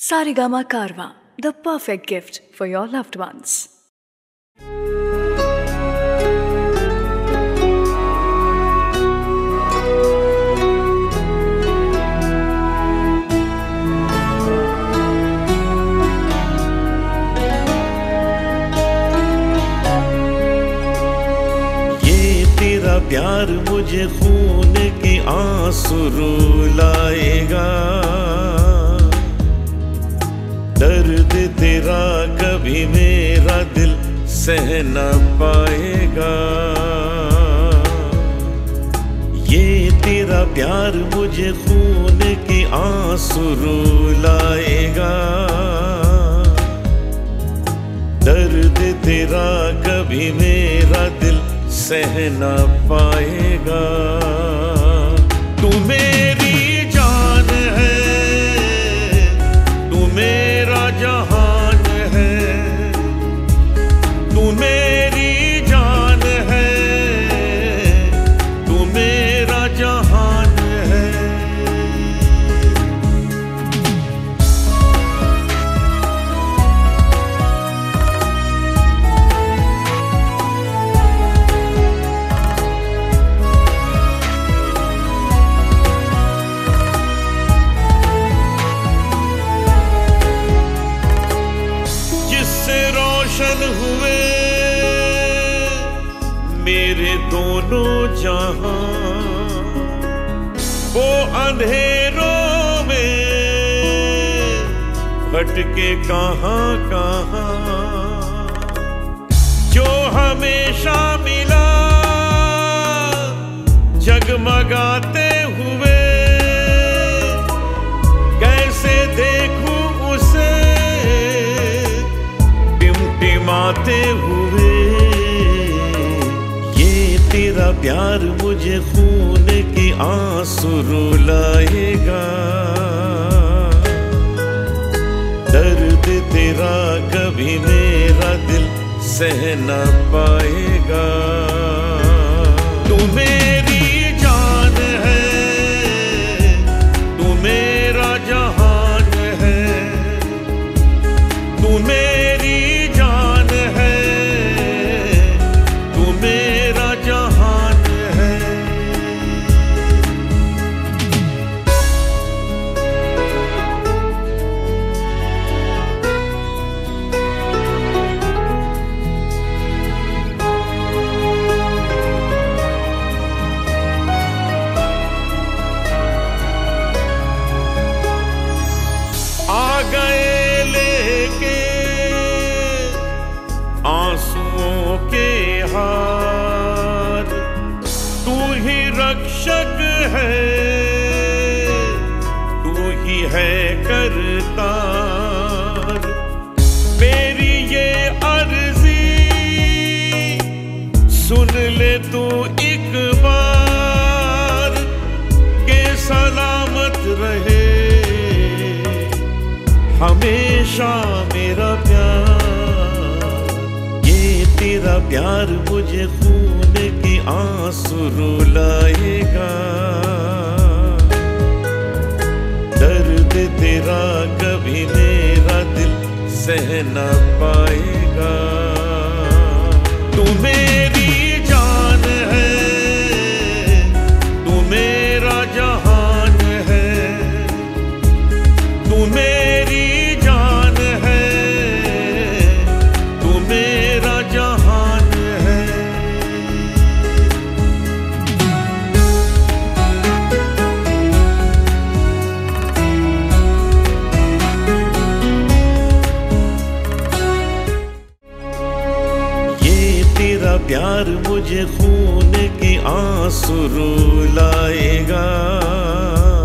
Saregama Karwa, the perfect gift for your loved ones. ये तेरा प्यार मुझे खून के आंसू रुलाएगा, दर्द तेरा कभी मेरा दिल सह न पाएगा। ये तेरा प्यार मुझे खून के आंसू रुलाएगा, दर्द तेरा कभी मेरा दिल सह न पाएगा। तू मेरी जान है, तू मेरा जहान है, तू मेरी जान है, तू मेरा जहान है। रोशन हुए मेरे दोनों जहां, वो अंधेरों में भटके कहां कहां, जो हमेशा मिला जगमगाते हुए, कैसे देखूं उसे टिमटिमाते हुए। ये तेरा प्यार मुझे खून के आंसू रुलाएगा, दर्द तेरा कभी मेरा दिल सह न पाएगा। तू मेरी जान है, तू मेरा जहान है, तू मेरी जान है, तू मेरा जहान है। आ गए लेके आंसुओं के हार, तू ही रक्षक है, तू ही है करतार। मेरी ये अर्जी सुन ले तू एक बार, के सलामत रहे हमेशा मेरा प्यार। ये तेरा प्यार मुझे खून के आंसू रुलाएगा, दर्द तेरा कभी मेरा दिल सह न पाएगा। तू मेरी जान है, तू मेरा जहान है, तू मेरी जान है, तू मेरा जहान है। ये तेरा प्यार मुझे खून के आंसू रुलाएगा,